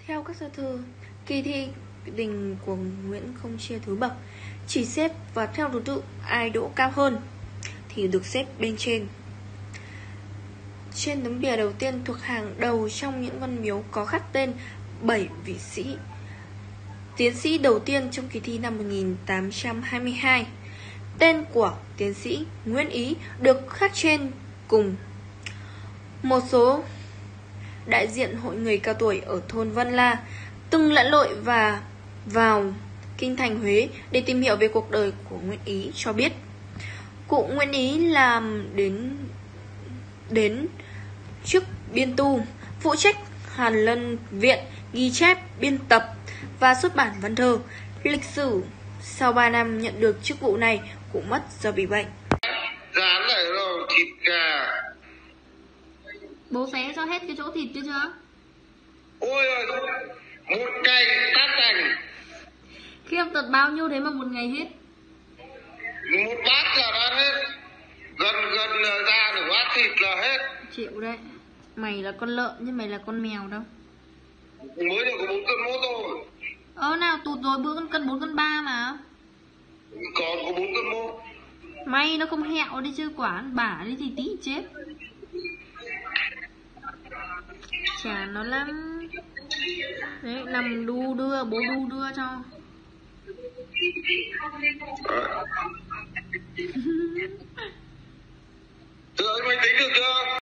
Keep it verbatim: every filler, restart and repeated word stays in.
Theo các sơ thư, kỳ thi đình của Nguyễn không chia thứ bậc, chỉ xếp và theo thứ tự ai đỗ cao hơn thì được xếp bên trên. Trên tấm bìa đầu tiên thuộc hàng đầu trong những văn miếu có khắc tên bảy vị sĩ tiến sĩ đầu tiên trong kỳ thi năm một nghìn tám trăm hai mươi hai. Tên của tiến sĩ Nguyễn Ý được khắc trên cùng. Một số đại diện hội người cao tuổi ở thôn Văn La từng lặn lội và vào kinh thành Huế để tìm hiểu về cuộc đời của Nguyễn Ý cho biết, cụ Nguyễn Ý làm đến đến chức biên tu, phụ trách Hàn Lân Viện ghi chép, biên tập và xuất bản văn thơ, lịch sử. Sau ba năm nhận được chức vụ này, cụ mất do bị bệnh. Rán lại rồi, thịt gà. Bố xé cho hết cái chỗ thịt kia chưa? Ôi ơi, một cành tát cành. Khiếp, tật bao nhiêu thế mà một ngày hết? Một bát là đã hết. Gần gần ra nửa bát thịt là hết. Chịu đấy. Mày là con lợn nhưng mày là con mèo đâu. Mới được có bốn cân mốt thôi. Ờ nào tụt rồi, bữa con cân bốn cân ba mà. Còn có bốn cân mốt. May nó không hẹo đi chứ, quả ăn bả đi thì tí chết. Chả nó lắm. Đấy, nằm đu đưa, bố đu đưa cho. Tự ơi, mày tính được chưa?